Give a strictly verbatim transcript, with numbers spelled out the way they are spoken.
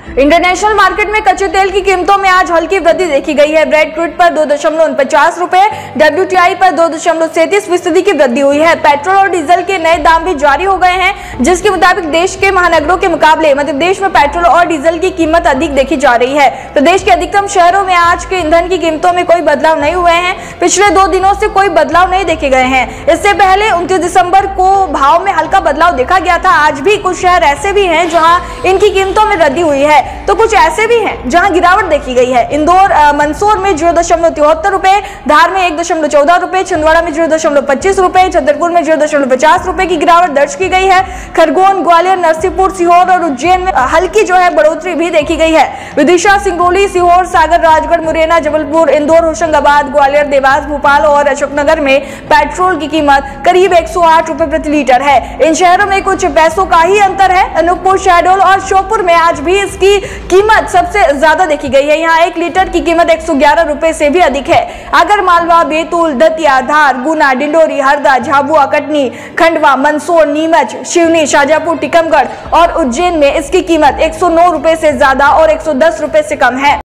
International market में कच्चे तेल की कीमतों में आज हल्की वृद्धि देखी गई है। ब्रेड क्रूड पर दो दशमलव उनचास रुपए, डब्ल्यूटीआई पर दो दशमलव सैंतीस फीसदी की वृद्धि हुई है। पेट्रोल और डीजल के नए दाम भी जारी हो गए हैं, जिसके मुताबिक देश के महानगरों के मुकाबले मध्य प्रदेश में पेट्रोल और डीजल की कीमत अधिक देखी जा रही है। प्रदेश के अधिकतम शहरों में आज के ईंधन की कीमतों में कोई बदलाव नहीं हुए हैं। पिछले दो दिनों से कोई बदलाव नहीं देखे गए हैं। इससे पहले उनतीस दिसंबर को भाव में हल्का बदलाव देखा गया था। आज भी कुछ शहर ऐसे भी हैं जहां इनकी कीमतों में वृद्धि हुई है, तो कुछ ऐसे भी हैं जहां गिरावट देखी गई है। इंदौर मंदसौर में जीरो दशमलव तिहत्तर रुपए, धार में एक दशमलव चौदह रुपए, छिंदवाड़ा में जीरो दशमलव पच्चीस रुपए, छतरपुर में जीरो दशमलव पचास रुपए की गिरावट दर्ज की गई है। खरगोन, ग्वालियर, नरसिंहपुर, सीहोर और उज्जैन में हल्की जो है बढ़ोतरी भी देखी गई है। विदिशा, सिंगरौली, सीहोर, सागर, राजगढ़, मुरैना, जबलपुर, इंदौर, होशंगाबाद, ग्वालियर, देवास, भोपाल और अशोकनगर में पेट्रोल की कीमत करीब एक सौ आठ रुपए प्रति लीटर है। इन शहरों में कुछ पैसों का ही अंतर है। अनूपपुर, शहडोल और श्योपुर में आज भी इसकी कीमत सबसे ज्यादा देखी गई है। यहाँ एक लीटर की कीमत एक सौ ग्यारह रुपए से भी अधिक है। अगर मालवा, बैतूल, दतिया, धार, गुना, डिंडोरी, हरदा, झाबुआ, कटनी, खंडवा, मंदसौर, नीमच, शिवनी, शाजापुर, टीकमगढ़ और उज्जैन में इसकी कीमत एक सौ नौ रुपए से ज्यादा और एक सौ दस रुपए से कम है।